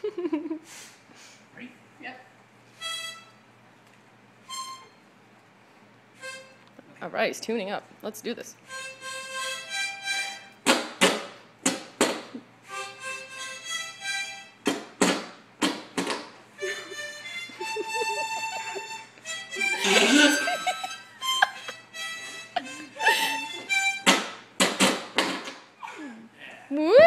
Ready? Yep. All right, he's tuning up. Let's do this. Woo!